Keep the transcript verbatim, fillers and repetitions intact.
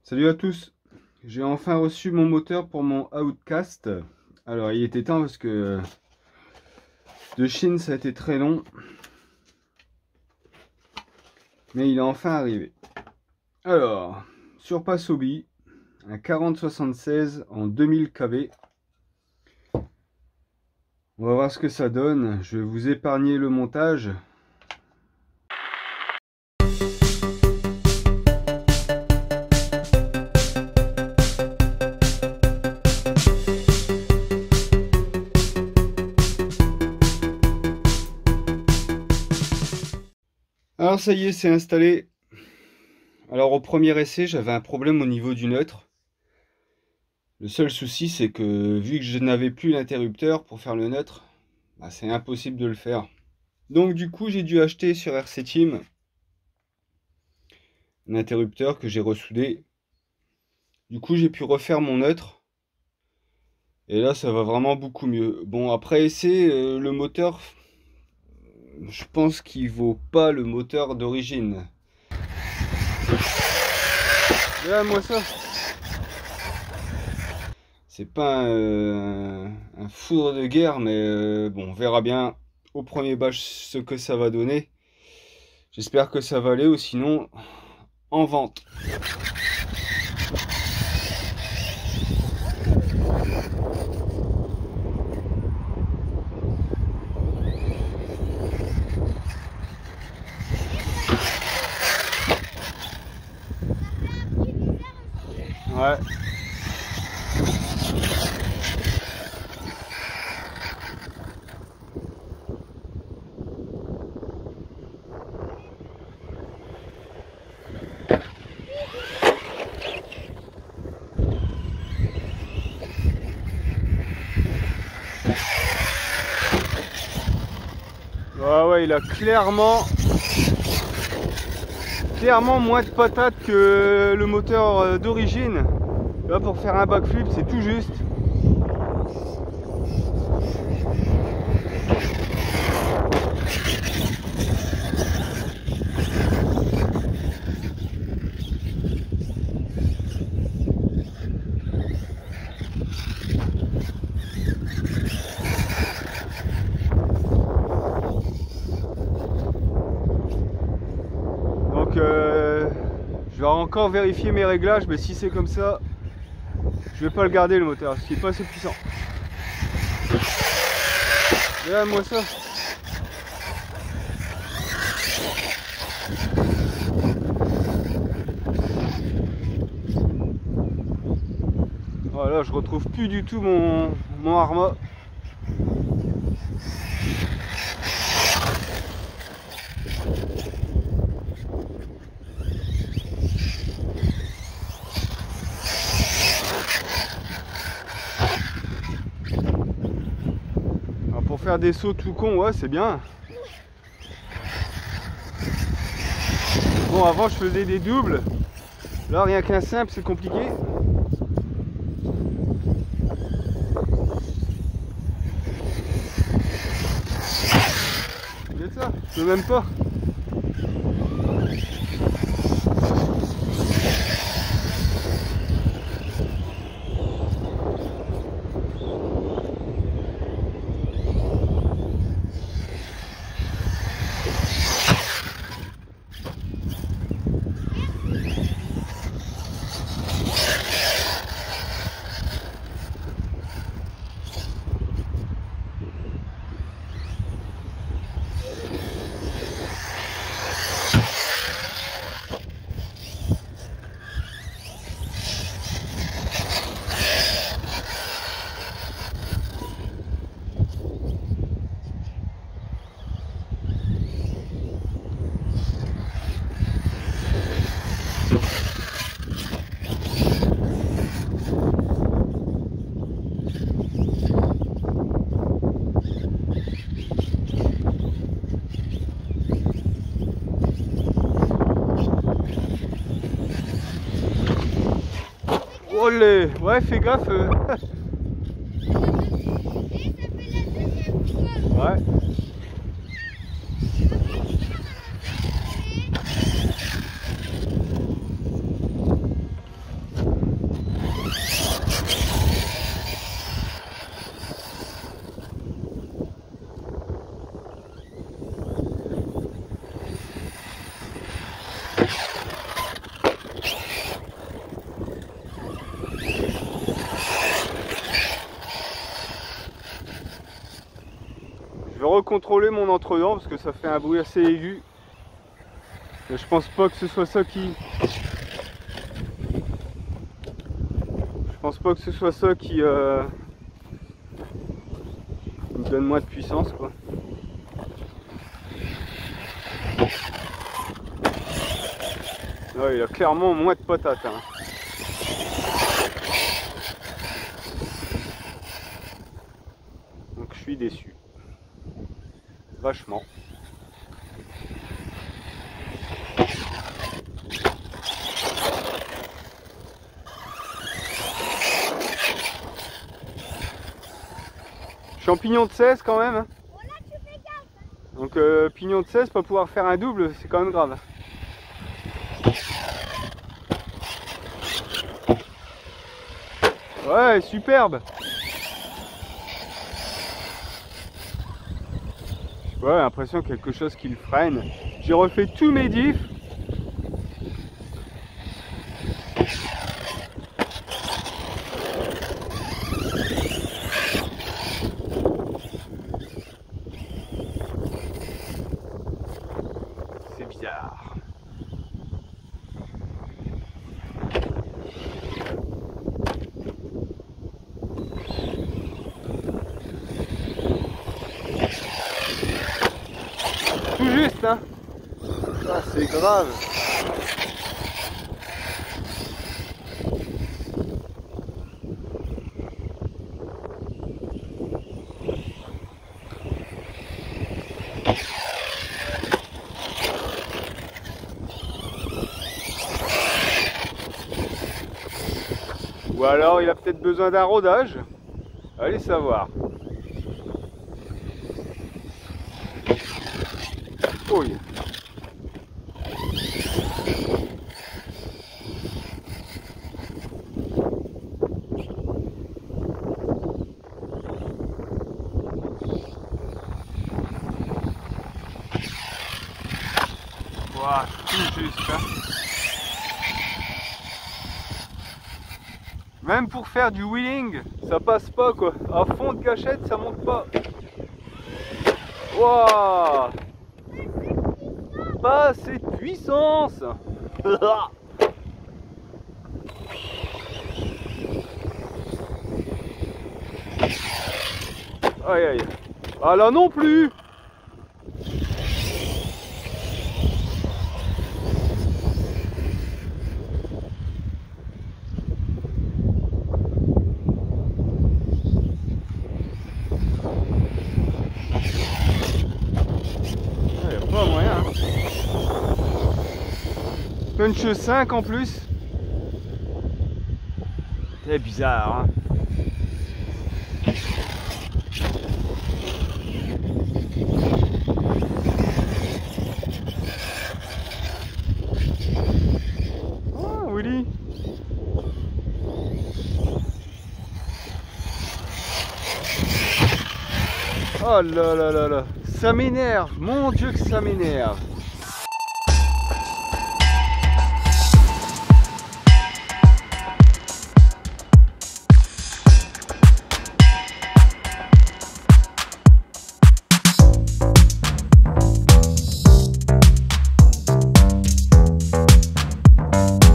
Salut à tous, j'ai enfin reçu mon moteur pour mon Outcast. Alors il était temps parce que de Chine ça a été très long, mais il est enfin arrivé. Alors, sur Passobi, un quarante soixante-seize en deux mille kV. On va voir ce que ça donne, je vais vous épargner le montage. Alors ça y est, c'est installé. Alors au premier essai, j'avais un problème au niveau du neutre. Le seul souci, c'est que vu que je n'avais plus l'interrupteur pour faire le neutre, bah, c'est impossible de le faire. Donc du coup, j'ai dû acheter sur R C Team un interrupteur que j'ai ressoudé. Du coup, j'ai pu refaire mon neutre. Et là, ça va vraiment beaucoup mieux. Bon, après essai, euh, le moteur, je pense qu'il vaut pas le moteur d'origine. Regarde-moi ça. C'est pas un, un foudre de guerre, mais euh, bon, on verra bien au premier bâche ce que ça va donner. J'espère que ça va aller, ou sinon, en vente. Ouais. Ouais, ouais, il a clairement clairement moins de patates que le moteur d'origine. Là, pour faire un backflip, c'est tout juste. Donc euh, je vais encore vérifier mes réglages, mais si c'est comme ça, je vais pas le garder le moteur, parce qu'il est pas assez puissant. Regarde-moi ça. Voilà, je retrouve plus du tout mon, mon Arma. Alors pour faire des sauts tout con, ouais, c'est bien. Bon, avant je faisais des doubles. Là, rien qu'un simple, c'est compliqué. Regarde ça, je peux même pas. Olé, ouais, fais gaffe. euh. Ouais. contrôler mon entre-dents parce que ça fait un bruit assez aigu. Mais je pense pas que ce soit ça qui... Je pense pas que ce soit ça qui euh... me donne moins de puissance, quoi. Ouais, il a clairement moins de patates. Hein. Donc je suis déçu. Vachement. Champignon de seize quand même. Donc euh, pignon de seize, pas pouvoir faire un double, c'est quand même grave. Ouais, superbe. Ouais, l'impression quelque chose qui le freine. J'ai refait tous mes diffs. C'est bizarre. Tout juste, hein. Ah, c'est grave. Ou alors il a peut-être besoin d'un rodage. Allez savoir. Oui. Voilà, tout juste. Hein. Même pour faire du wheeling, ça passe pas quoi. À fond de cachette, ça monte pas. Waouh! Pas assez de puissance. Aïe aïe. Ah là non plus. Il n'y a pas moyen. Hein. Punch cinq en plus. C'est bizarre. Hein. Oh Willy. Oh là là là là. Ça m'énerve. Mon Dieu que ça m'énerve.